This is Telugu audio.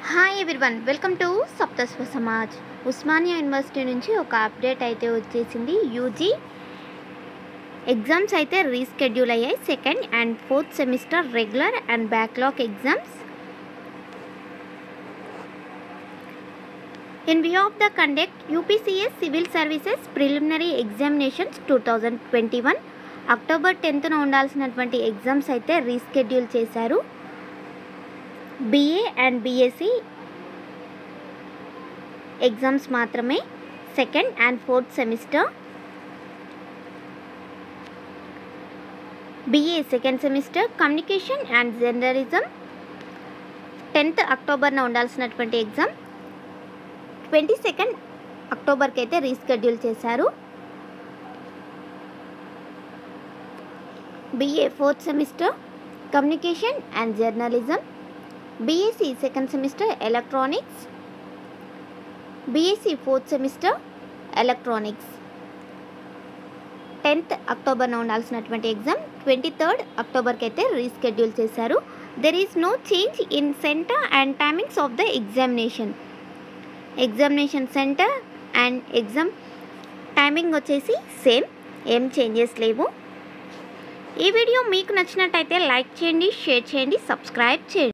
Hi everyone, welcome to Saptaswa Samaj. Osmania university నుంచి ఒక అప్డేట్ అయితే వచ్చేసింది. యూజీ ఎగ్జామ్స్ అయితే రీస్కెడ్యూల్ అయ్యాయి. Second and fourth semester regular and backlog exams in view of the conduct UPCS Civil Services Preliminary Examinations 2021 October 10న ఉండాల్సినటువంటి ఎగ్జామ్స్ అయితే రీస్కెడ్యూల్ చేశారు. BA అండ్ BSc ఎగ్జామ్స్ మాత్రమే second and fourth semester. BA second semester communication and journalism 10th అక్టోబర్న ఉండాల్సినటువంటి ఎగ్జామ్ 22nd అక్టోబర్కి అయితే రీస్కెడ్యూల్ చేశారు. BA fourth semester communication and journalism, BSc second semester electronics, BSc fourth semester electronics 10th అక్టోబర్న ఉండాల్సినటువంటి ఎగ్జామ్ 23rd అక్టోబర్కి అయితే రీస్కెడ్యూల్ చేశారు. There is no change in centre and timings of the examination centre and exam timing వచ్చేసి సేమ్, ఏం చేంజెస్ లేవు. ఈ వీడియో మీకు నచ్చినట్టయితే లైక్ చేయండి, షేర్ చేయండి, సబ్స్క్రైబ్ చేయండి.